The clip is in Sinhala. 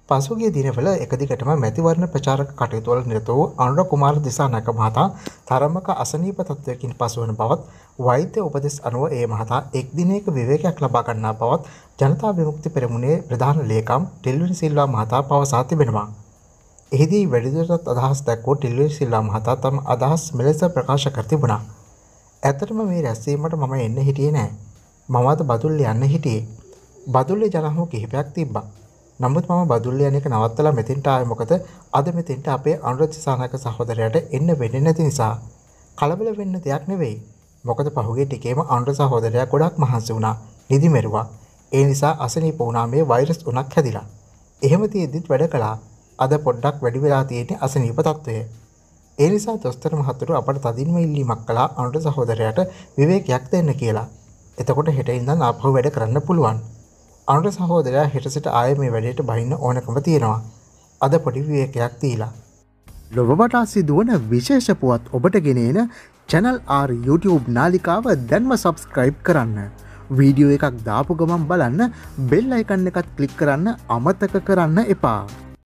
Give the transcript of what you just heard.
පසුගිය දිනවල එක දිගටම මැතිවරණ ප්‍රචාරක කටයුතු වල නිරත වූ අනුර කුමාර දිසානායක මහතා තරමක අසනීප තත්ත්වයකින් පසුවන බවත් වෛද්‍ය උපදෙස් අනුව ඒ මහතා එක් දිනයක විවේකයක් ලබා ගන්නා බවත් ජනතා විමුක්ති පෙරමුණේ ප්‍රධාන ලේකම් ටිල්වින් සිල්වා මහතා පවසා තිබෙනවා. එහිදී වැඩිදුරටත් අදහස් දැක්වූ ටිල්වින් සිල්වා මහතා තම අදහස් මෙලෙස ප්‍රකාශ කර තිබුණා. ඇත්තටම මේ රැස්වීමට මම එන්න හිටියේ නෑ. මම අද බදුල්ල යන්න හිටියේ. බදුල්ලේ ජනහමු කිහිපයක් තිබ්බා. නමුත් මම බදුල්ල යන එක නවත්තලා මෙතෙන්ට ආවේ මොකද අද මෙතෙන්ට අපේ අනුර දිසානායක සහෝදරයාට එන්න වෙන්නේ නැති නිසා. කලබල වෙන්න දෙයක් නෙවෙයි. මොකද පහුගිය ටිකේම අනුර සහෝදරයා ගොඩක් මහන්සි වුණා. නිදි මෙරුවා. ඒ නිසා අසනීප වුණා මේ වෛරස් උණක් හැදිලා. එහෙම තියෙද්දිත් වැඩ කළා. අද පොඩ්ඩක් වැඩි වෙලා තියෙන්නේ අසනීප තත්ත්වය. ඒ නිසා දොස්තර මහතුරු අපට තදින්ම ඉල්ලීමක් කළා අනුර සහෝදරයාට විවේකයක් දෙන්න කියලා. එතකොට හෙට ඉඳන් ආපහු වැඩ කරන්න පුළුවන්. අනුර සහෝදරයා හෙට සිට ආයේ මේ වැඩේට බහින්න ඕනකම තියෙනවා. අද පොඩි විවේකයක් දීලා. ලොව වටා සිදුවන විශේෂ පුවත් ඔබට ගෙනෙන Channel R YouTube නාලිකාව දැන්ම subscribe කරන්න. වීඩියෝ එකක් දාපු ගමන් බලන්න බෙල් අයිකන් එකත් ක්ලික් කරන්න අමතක කරන්න එපා.